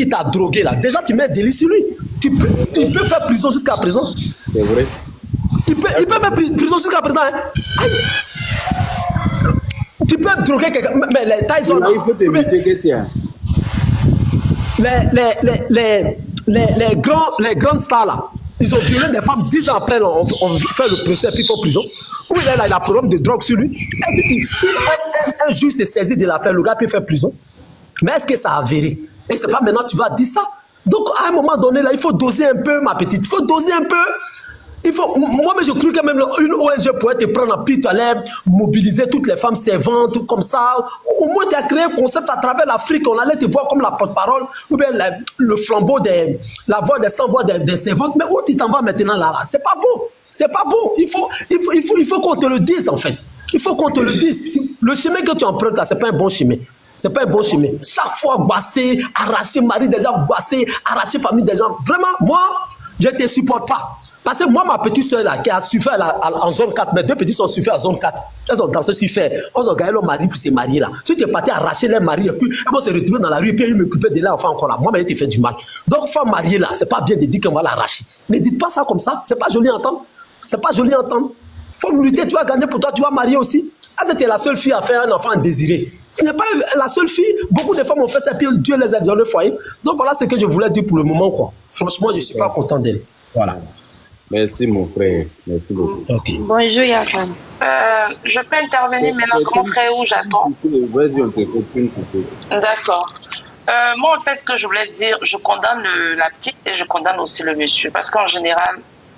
qui t'a drogué là, déjà tu mets un délit sur lui. Il peut faire prison jusqu'à présent. C'est vrai. Il peut mettre prison jusqu'à présent. Hein. Tu peux droguer quelqu'un. Mais les Tyson. Il faut t'éviter que c'est. Les grandes stars là, ils ont violé des femmes 10 ans après, on fait le procès puis ils font prison. Où il a problème de drogue sur lui. Si un juge s'est saisi de l'affaire, le gars peut faire prison. Mais est-ce que ça a avéré? Et c'est pas maintenant que tu vas dire ça. Donc à un moment donné là, il faut doser un peu, ma petite. Il faut doser un peu. Moi, je crois que même une ONG pourrait te prendre en pire, tu allais mobiliser toutes les femmes servantes comme ça. Au moins, tu as créé un concept à travers l'Afrique. On allait te voir comme la porte-parole ou bien le flambeau la voix des sans-voix des servantes. Mais où tu t'en vas maintenant là? C'est pas beau. C'est pas beau. Il faut qu'on te le dise en fait. Il faut qu'on te le dise. Le chemin que tu empruntes là, c'est pas un bon chemin. C'est pas un bon chemin. Chaque fois, basser, arracher mari des gens, basser, arracher famille des gens. Vraiment, moi, je ne te supporte pas. Parce que moi, ma petite soeur là, qui a suffert en zone 4, mes deux petits sont suffert en zone 4. Elles ont dansé suffert. Elles ont gagné leur mari pour se marier là. Si tu es parti arracher les maris et puis elles vont se retrouver dans la rue et puis ils m'occupaient de l'enfant encore là. Moi, mais ils te fait du mal. Donc, femme mariée là, c'est pas bien de dire qu'on va l'arracher. Ne dites pas ça comme ça. C'est pas joli à entendre. C'est pas joli à entendre. Faut lutter, tu vas gagner pour toi, tu vas marier aussi. Ah, c'était la seule fille à faire un enfant désiré. Il n'est pas la seule fille. Beaucoup de femmes ont fait ça, puis Dieu les a dans le foyer. Donc voilà ce que je voulais dire pour le moment, quoi. Franchement, je ne suis pas content d'elle. Voilà. Merci, mon frère. Merci beaucoup. Okay. Bonjour, Yakam. Je peux intervenir maintenant, grand frère, où j'attends? Vas-y, on t'écoute une souci. D'accord. Moi, en fait, ce que je voulais dire, je condamne la petite et je condamne aussi le monsieur. Parce qu'en général,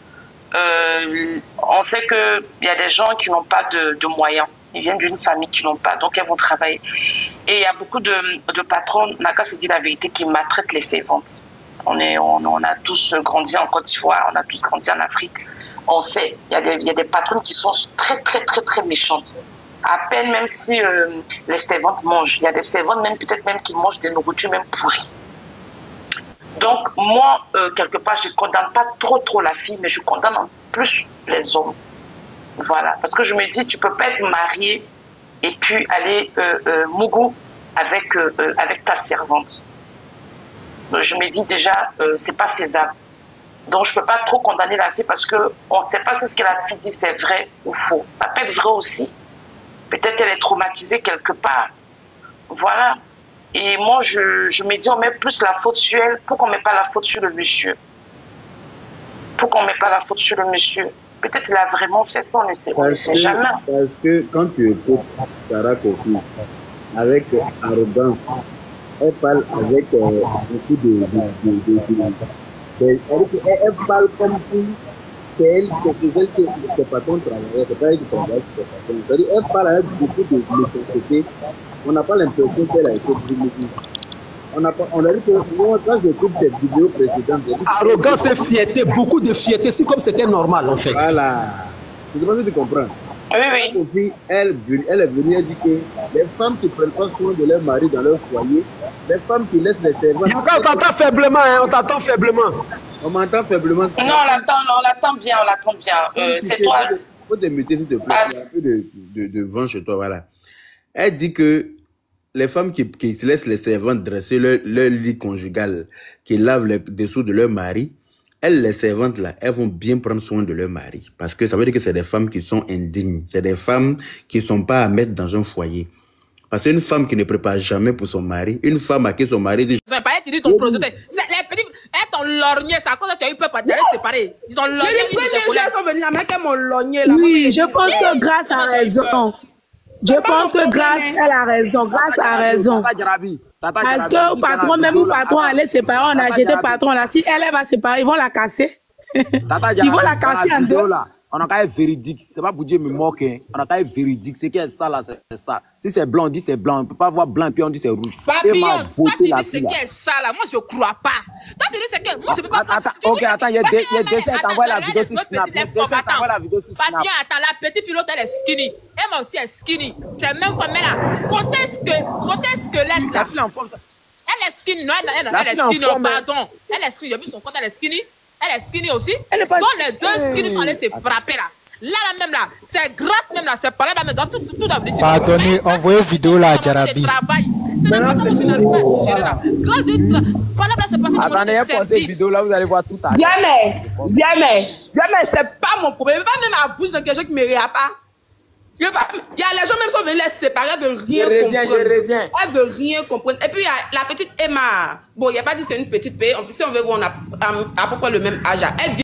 on sait qu'il y a des gens qui n'ont pas de moyens. Ils viennent d'une famille qui n'ont pas, donc elles vont travailler. Et il y a beaucoup de patrons, Naka se dit la vérité, qui maltraitent les servantes. On a tous grandi en Côte d'Ivoire, on a tous grandi en Afrique. On sait, il y a des patrons qui sont très, très, très, très méchantes. À peine, même si les servantes mangent. Il y a des servantes, même peut-être même qui mangent des nourritures même pourries. Donc, moi, quelque part, je ne condamne pas trop la fille, mais je condamne en plus les hommes. Voilà. Parce que je me dis, tu ne peux pas être marié et puis aller mougou avec ta servante. Je me dis déjà, c'est pas faisable. Donc, je peux pas trop condamner la fille parce qu'on ne sait pas si ce que la fille dit, c'est vrai ou faux. Ça peut être vrai aussi. Peut-être qu'elle est traumatisée quelque part. Voilà. Et moi, je me dis, on met plus la faute sur elle. Pourquoi on ne met pas la faute sur le monsieur? Pourquoi on ne met pas la faute sur le monsieur? Peut-être qu'il a vraiment fait ça, on ne sait jamais. Parce que quand tu écoutes Sarah Kofi avec arrogance, elle parle avec beaucoup elle parle comme si c'est elle que ses patrons travaillaient, c'est pas elle qui travaille, c'est ses patrons. Elle parle avec beaucoup de méchanceté. On n'a pas l'impression qu'elle a été brûlée. On a dit que moi, quand j'écoute ces vidéos précédentes... Arrogance et fierté, beaucoup de fierté, c'est comme c'était normal en fait. Voilà. Je ne sais pas si tu comprends. Oui, oui. Elle est venue et dit que les femmes qui ne prennent pas soin de leur mari dans leur foyer, les femmes qui laissent les servantes... On t'entend faiblement, hein, on t'entend faiblement. On m'entend faiblement. Non, on l'attend bien, c'est toi. Il faut te muter, s'il te plaît. Il y a un peu de vent chez toi, voilà. Elle dit que les femmes qui laissent les servantes dresser leur lit conjugal, qui lavent les dessous de leur mari, elles, les servantes là, elles vont bien prendre soin de leur mari. Parce que ça veut dire que c'est des femmes qui sont indignes. C'est des femmes qui ne sont pas à mettre dans un foyer. Parce qu'une femme qui ne prépare jamais pour son mari, une femme à qui son mari dit... C'est pas tu dis ton projet. Les petits, ton lorgné, c'est à cause que tu as eu peur de les séparer. Ils ont lorgné. Les premiers jours sont venus, la mec, elles m'ont lorgné là. Oui, je pense que Grâce a raison. Je pense que Grâce, elle a raison. Grâce a raison. Parce que patron, même le patron allait séparer, on a jeté patron là. Si elle va séparer, ils vont la casser. Ils vont la casser en deux. On a qu'à être véridique, c'est pas pour dire me moquer. On a qu'à être véridique, ce qui est ça là, c'est ça. Si c'est blanc, on dit c'est blanc. On peut pas voir blanc puis on dit c'est rouge. Papillon, toi tu dis ce qui est ça là, moi je crois pas. Toi tu dis c'est que moi je peux pas. Ok, attends, il y a des dessins, t'envoies la vidéo sur Snap. Papillon, attends, la petite filote elle est skinny. Elle moi aussi est skinny. C'est même comme elle là. Côté squelette là. La fille en forme. Elle est skinny, non, elle est skinny, pardon. Elle est skinny, j'ai vu son côté, elle est skinny. Elle est skinny aussi. Donc les deux skinny sont allés se frapper là. Là même là, c'est Grâce même là, c'est pas là, mais dans tout dans le pardonnez, envoyez vidéo là à Jarabi. C'est n'importe quoi, je n'arrive pas à digérer là. Grâce de c'est passé du Attendez, pour cette vidéo là, vous allez voir tout à l'heure. Jamais, c'est pas mon problème. Pas même à la bouche de quelqu'un qui ne me regarde pas. Il y a les gens même sont venus les séparer, elles veulent rien comprendre. Elles veulent rien comprendre. Et puis il y a la petite Emma. Bon, il n'y a pas dit c'est une petite paix. En plus, si on veut voir, on a à peu près le même âge. Elle